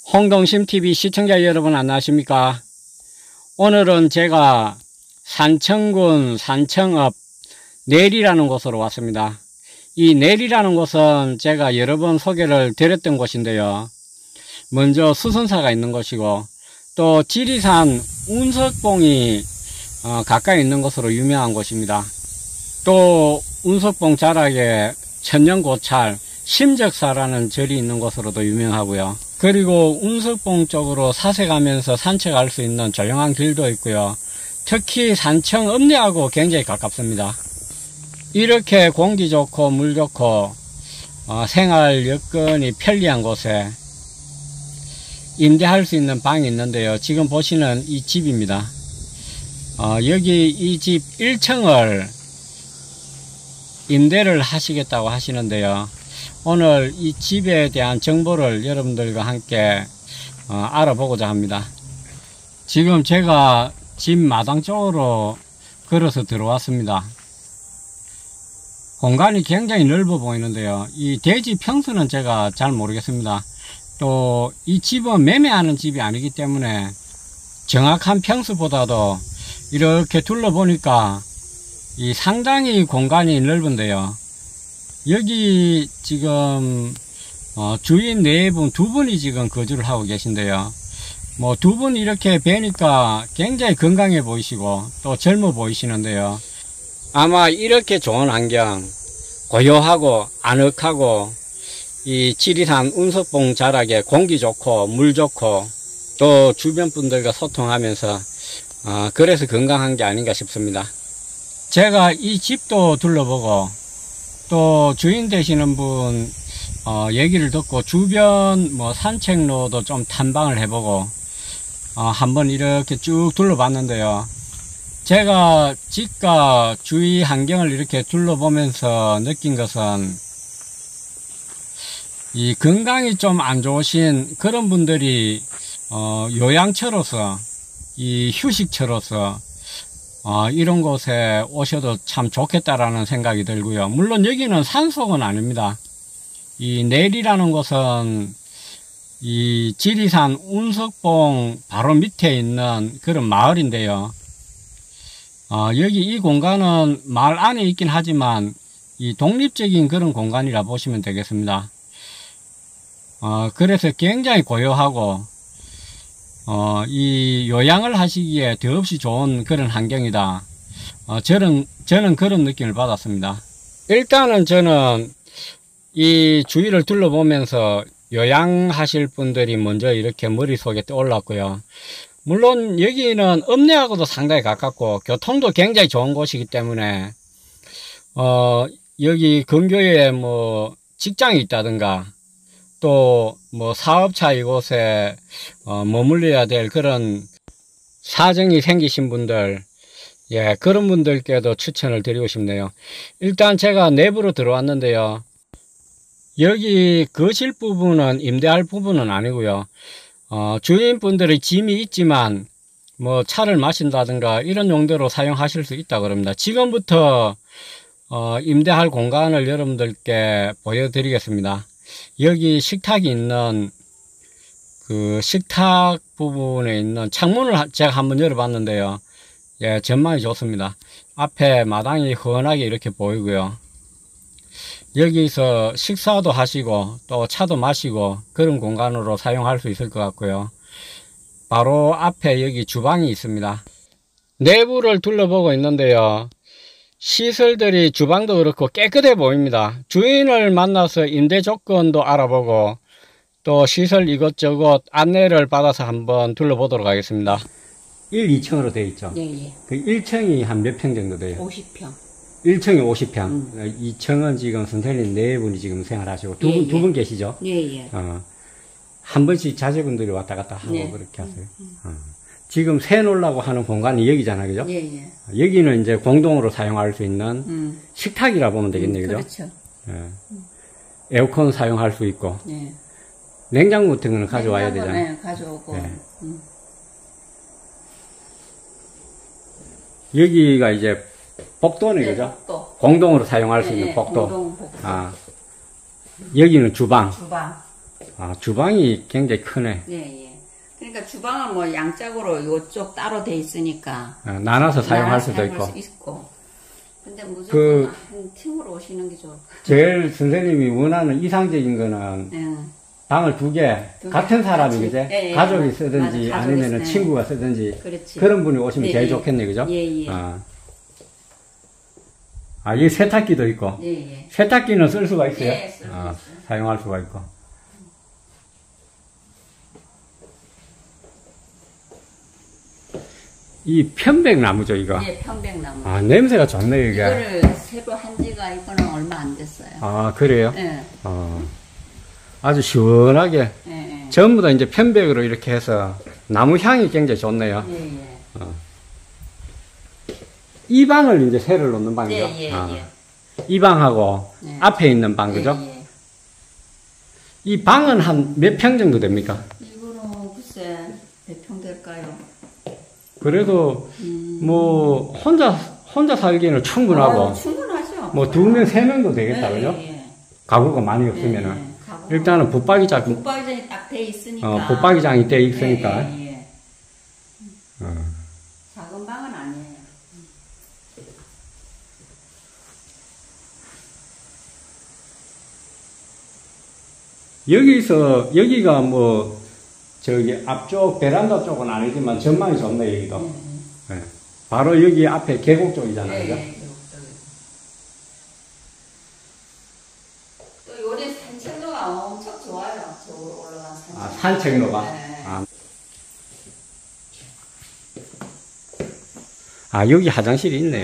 홍동심TV 시청자 여러분 안녕하십니까? 오늘은 제가 산청군 산청읍 내리라는 곳으로 왔습니다. 이 내리라는 곳은 제가 여러 번 소개를 드렸던 곳인데요. 먼저 수선사가 있는 곳이고 또 지리산 운석봉이 가까이 있는 곳으로 유명한 곳입니다. 또 운석봉 자락에 천년고찰 심적사라는 절이 있는 곳으로도 유명하고요. 그리고 운석봉 쪽으로 사색하면서 산책할 수 있는 조용한 길도 있고요. 특히 산청 읍내하고 굉장히 가깝습니다. 이렇게 공기 좋고 물 좋고 생활 여건이 편리한 곳에 임대할 수 있는 방이 있는데요. 지금 보시는 이 집입니다. 여기 이 집 1층을 임대를 하시겠다고 하시는데요. 오늘 이 집에 대한 정보를 여러분들과 함께 알아보고자 합니다. 지금 제가 집 마당 쪽으로 걸어서 들어왔습니다. 공간이 굉장히 넓어 보이는데요. 이 대지 평수는 제가 잘 모르겠습니다. 또 이 집은 매매하는 집이 아니기 때문에 정확한 평수보다도 이렇게 둘러보니까 이 상당히 공간이 넓은데요. 여기 지금 주인 네 분, 두 분이 지금 거주를 하고 계신데요. 뭐 두 분 이렇게 뵈니까 굉장히 건강해 보이시고 또 젊어 보이시는데요. 아마 이렇게 좋은 환경, 고요하고 아늑하고 이 지리산 운석봉 자락에 공기 좋고 물 좋고 또 주변 분들과 소통하면서 그래서 건강한 게 아닌가 싶습니다. 제가 이 집도 둘러보고 또 주인 되시는 분 얘기를 듣고 주변 뭐 산책로도 좀 탐방을 해보고 한번 이렇게 쭉 둘러봤는데요. 제가 집과 주위 환경을 이렇게 둘러보면서 느낀 것은 이 건강이 좀 안 좋으신 그런 분들이 요양처로서 이 휴식처로서 이런 곳에 오셔도 참 좋겠다라는 생각이 들고요. 물론 여기는 산속은 아닙니다. 이 내리라는 곳은 이 지리산 운석봉 바로 밑에 있는 그런 마을인데요. 여기 이 공간은 마을 안에 있긴 하지만 이 독립적인 그런 공간이라 보시면 되겠습니다. 그래서 굉장히 고요하고 이 요양을 하시기에 더없이 좋은 그런 환경이다. 저는 그런 느낌을 받았습니다. 일단은 저는 이 주위를 둘러보면서 요양하실 분들이 먼저 이렇게 머릿속에 떠올랐고요. 물론 여기는 읍내하고도 상당히 가깝고 교통도 굉장히 좋은 곳이기 때문에 여기 근교에 뭐 직장이 있다든가 또 뭐 사업차 이곳에 머물러야 될 그런 사정이 생기신 분들, 예, 그런 분들께도 추천을 드리고 싶네요. 일단 제가 내부로 들어왔는데요. 여기 거실 부분은 임대할 부분은 아니고요. 주인분들의 짐이 있지만 뭐 차를 마신다든가 이런 용도로 사용하실 수 있다 그럽니다. 지금부터 임대할 공간을 여러분들께 보여드리겠습니다. 여기 식탁이 있는 그 식탁 부분에 있는 창문을 제가 한번 열어봤는데요. 예, 전망이 좋습니다. 앞에 마당이 훤하게 이렇게 보이고요. 여기서 식사도 하시고 또 차도 마시고 그런 공간으로 사용할 수 있을 것 같고요. 바로 앞에 여기 주방이 있습니다. 내부를 둘러보고 있는데요. 시설들이 주방도 그렇고 깨끗해 보입니다. 주인을 만나서 임대 조건도 알아보고 또 시설 이것저것 안내를 받아서 한번 둘러보도록 하겠습니다. 1, 2층으로 되어 있죠? 예. 그 1층이 한 몇 평 정도 돼요? 50평. 1층이 50평. 2층은 지금 선생님 네 분이 지금 생활하시고 두 분 계시죠? 예. 한 번씩 자제분들이 왔다 갔다 하고 그렇게 하세요. 지금 새 놓으려고 하는 공간이 여기잖아요, 그죠? 예. 여기는 이제 공동으로 사용할 수 있는 식탁이라 보면 되겠네요, 그죠? 그렇죠. 예. 에어컨 사용할 수 있고. 예. 냉장고 같은 거는 가져와야 되잖아요. 네, 가져오고. 예. 여기가 이제 복도네, 그죠? 복도. 공동으로 사용할 수 있는 복도. 공동 복도. 여기는 주방. 아, 주방이 굉장히 크네. 예, 예. 그러니까 주방은 뭐 양짝으로 요쪽 따로 돼 있으니까. 나눠서 사용할 수도 사용할 있고. 수 있고. 근데 무조건 그- 한 팀으로 오시는 게 좋을 것 제일 선생님이 원하는 이상적인 거는 같아요. 방을 두 개, 같은 사람이, 같이. 그제? 예, 예. 가족이 쓰든지, 맞아, 가족이 아니면은 쓰네. 친구가 쓰든지. 그렇지. 그런 분이 오시면 예, 제일 예. 좋겠네, 그죠? 예, 예. 여기 세탁기도 있고. 예, 예. 세탁기는 쓸 수가 있어요? 예, 쓸 수 있어요. 사용할 수가 있고. 이 편백나무죠, 이거? 예, 편백나무. 아, 냄새가 좋네, 이게. 이거를 새로 한 지가 이거는 얼마 안 됐어요. 아, 그래요? 예, 아주 시원하게. 예, 예. 전부 다 이제 편백으로 이렇게 해서 나무 향이 굉장히 좋네요. 예, 예. 이 방을 이제 새를 놓는 방이죠? 예, 예, 예. 이 방하고 네. 앞에 있는 방, 그죠? 예, 예. 이 방은 한 몇 평 정도 됩니까? 이거는 글쎄 몇 평 될까요? 그래도 뭐 혼자 살기에는 충분하고 충분하죠. 뭐 2명, 3명도 되겠다, 예, 그죠? 예, 예. 가구가 많이 없으면은 예, 예. 가구가 일단은 붙박이장, 붙박이장이 딱 돼 있으니까. 붙박이장이 돼 있으니까. 예, 예, 예. 작은 방은 아니에요. 여기가 뭐 저기 앞쪽 베란다 쪽은 아니지만 전망이 좋네, 여기도. 예. 바로 여기 앞에 계곡 쪽이잖아요, 예, 그죠? 예. 또 요리 산책로가 엄청 좋아요. 저쪽으로 올라간 산책. 아, 산책로가? 네. 여기 화장실이 있네.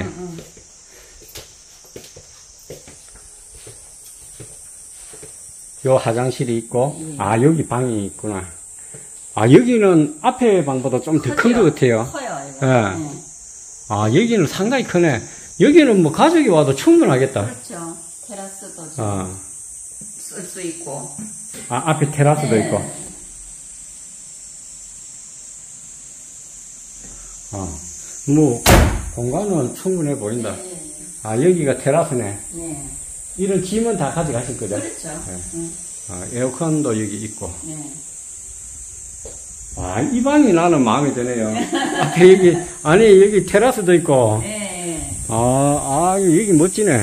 요 화장실이 있고, 여기 방이 있구나. 여기는 앞에 방보다 좀 더 큰 것 같아요. 커요, 이거. 예. 여기는 상당히 크네. 여기는 뭐 가족이 와도 충분하겠다. 그렇죠. 테라스도 쓸 수 있고. 앞에 테라스도 네. 있고. 뭐, 공간은 충분해 보인다. 여기가 테라스네. 네. 이런 짐은 다 가져가실 거죠? 그렇죠. 에어컨도 여기 있고. 네. 이 방이 나는 마음에 드네요. 앞에 여기, 여기 테라스도 있고. 네. 여기 멋지네.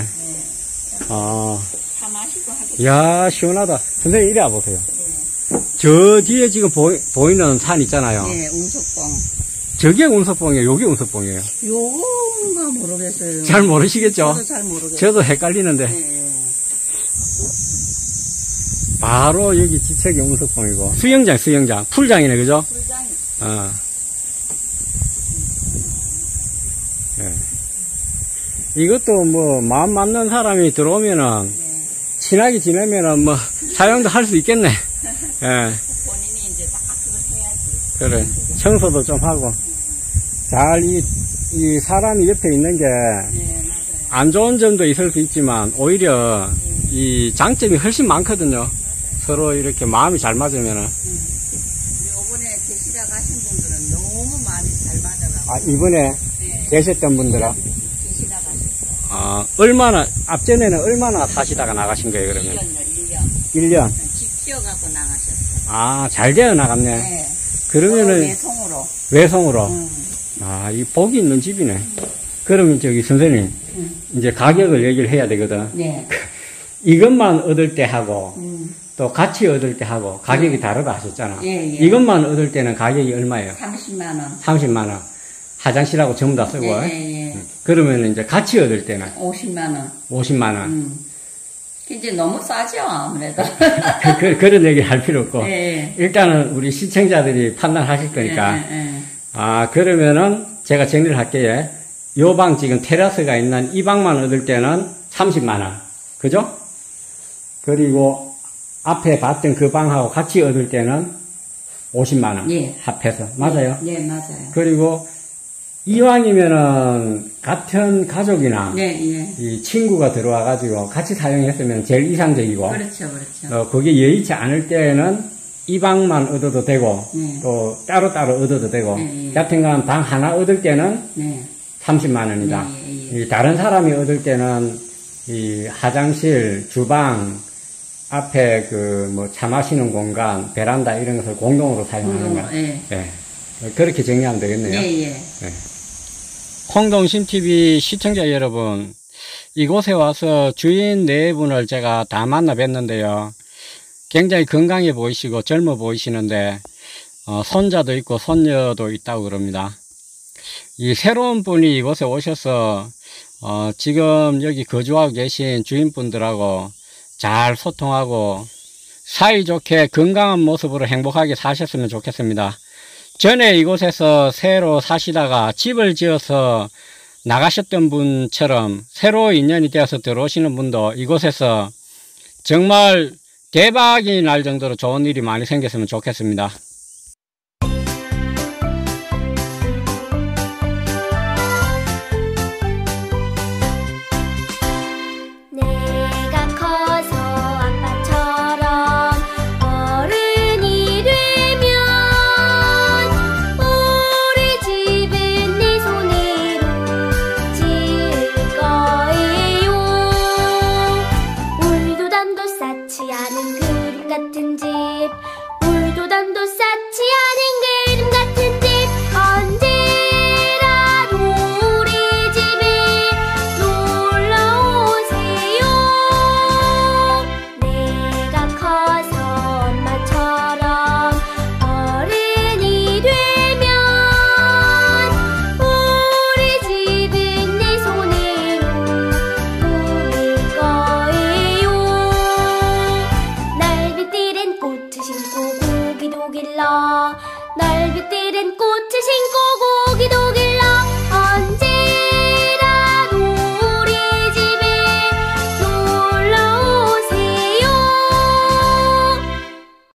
차 마시고 하겠죠. 야, 시원하다. 선생님, 이리 와보세요. 저 뒤에 지금 보이는 산 있잖아요. 네, 운석봉. 저게 운석봉이에요? 요게 운석봉이에요? 요건가 모르겠어요. 잘 모르시겠죠? 저도 잘 모르겠어요. 저도 헷갈리는데. 네. 바로 여기 지책이 운석봉이고. 수영장. 풀장이네, 그죠? 불장이. 이것도 뭐, 마음 맞는 사람이 들어오면은, 친하게 지내면은 뭐, 사용도 할 수 있겠네. 본인이 이제 딱 그걸 해야지. 그래. 청소도 좀 하고. 이 사람이 옆에 있는 게, 네, 맞아요. 안 좋은 점도 있을 수 있지만, 오히려, 이 장점이 훨씬 많거든요. 서로 이렇게 마음이 잘 맞으면은. 요번에 계시다 가신 분들은 너무 마음이 잘 맞아가지고. 이번에 네. 계셨던 분들은, 계시다 가셨어요. 앞전에는 얼마나 사시다가 나가신 거예요, 그러면? 1년. 1년. 집 지어갖고 나가셨어요. 잘 되어 나갔네. 네. 그러면은, 외송으로. 외송으로. 이 복이 있는 집이네. 그러면 선생님, 이제 가격을 얘기를 해야 되거든. 네. 이것만 얻을 때 하고, 또 같이 얻을 때 하고, 가격이 다르다 하셨잖아. 예, 예. 이것만 얻을 때는 가격이 얼마예요? 30만원. 30만원. 화장실하고 전부 다 쓰고. 예. 그러면 이제 같이 얻을 때는 50만원. 50만원. 이제 너무 싸죠, 아무래도. 그런 얘기 할 필요 없고. 예. 일단은 우리 시청자들이 판단하실 거니까. 예. 그러면은 제가 정리를 할게요. 요 방 지금 테라스가 있는 이 방만 얻을 때는 30만원. 그죠? 그리고 앞에 봤던 그 방하고 같이 얻을 때는 50만원. 예. 합해서. 맞아요? 네, 맞아요. 그리고 이왕이면은 같은 가족이나 예. 이 친구가 들어와가지고 같이 사용했으면 제일 이상적이고. 그렇죠. 그게 여의치 않을 때는 이 방만 얻어도 되고, 네. 또 따로따로 얻어도 되고, 네. 여튼간 방 하나 얻을 때는 네. 30만원이다. 예. 다른 사람이 얻을 때는 이 화장실, 주방, 앞에 그 뭐 차 마시는 공간, 베란다 이런 것을 공동으로 사용하는 거. 예. 예. 그렇게 정리하면 되겠네요. 예, 예. 예. 홍동심TV 시청자 여러분, 이곳에 와서 주인 네 분을 제가 다 만나 뵀는데요. 굉장히 건강해 보이시고 젊어 보이시는데, 손자도 있고 손녀도 있다고 그럽니다. 이 새로운 분이 이곳에 오셔서, 지금 여기 거주하고 계신 주인분들하고 잘 소통하고 사이좋게 건강한 모습으로 행복하게 사셨으면 좋겠습니다. 전에 이곳에서 새로 사시다가 집을 지어서 나가셨던 분처럼 새로 인연이 되어서 들어오시는 분도 이곳에서 정말 대박이 날 정도로 좋은 일이 많이 생겼으면 좋겠습니다. 내가 커서 아빠처럼 어른이 되면 우리 집은 내 손으로 지을 거예요. 울도 담도 쌓지 않은 그림 같은 집, 울도 담도 쌓지 않은 그림 같은 집, 언제라도 우리 집에 놀러 오세요. 내가 커서 엄마처럼 어른이 되면 우리 집은 내 손으로 꾸밀 거예요. 날빛들은 꽃을 신고 고기도 길러, 날빛들은 꽃을 신고